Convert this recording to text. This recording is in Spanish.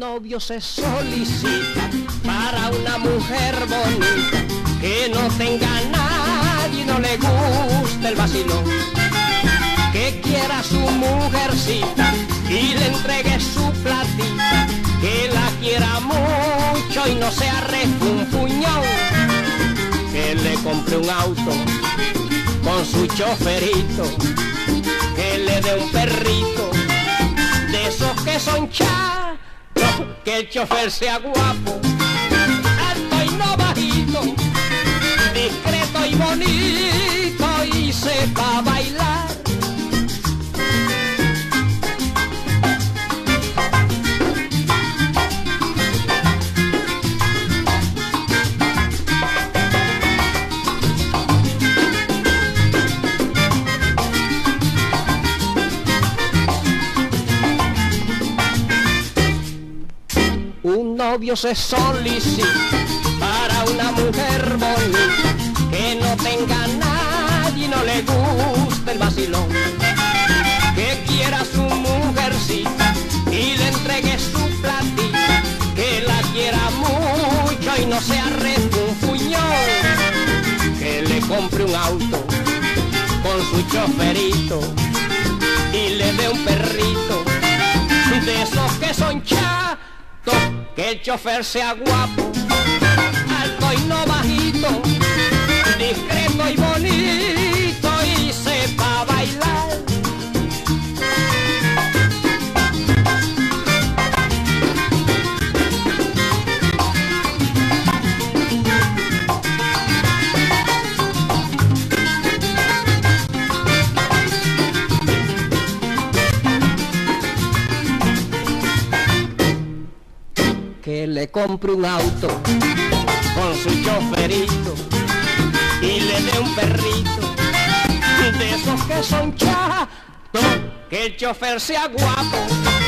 novio se solicita para una mujer bonita que no tenga nadie y no le guste el vacilón, que quiera a su mujercita y le entregue su platita, que la quiera mucho y no sea refunfuñón, que le compre un auto con su choferito, que le dé un perrito de esos que son chatos, que el chofer sea guapo, alto y no bajito, discreto y bonito y sepa bailar. Un novio se solicita para una mujer bonita que no tenga nadie y no le guste el vacilón, que quiera a su mujercita y le entregue su platita, que la quiera mucho y no sea refunfuñón, que le compre un auto con su choferito y le dé un perrito de esos que son chatos, que el chofer sea guapo, alto y no bajito, discreto y bonito y sepa bailar. Que le compre un auto con su choferito y le dé un perrito de esos que son chatos, que el chofer sea guapo,